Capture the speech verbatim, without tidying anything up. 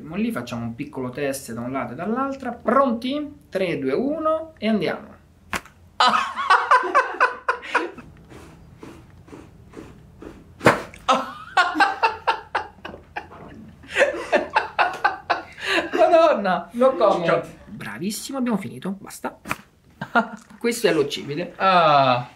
fermo lì, facciamo un piccolo test da un lato e dall'altra. Pronti? tre, due, uno e andiamo. Madonna, no comment. Bravissimo, abbiamo finito, basta. Questo è l'occipite. Ah.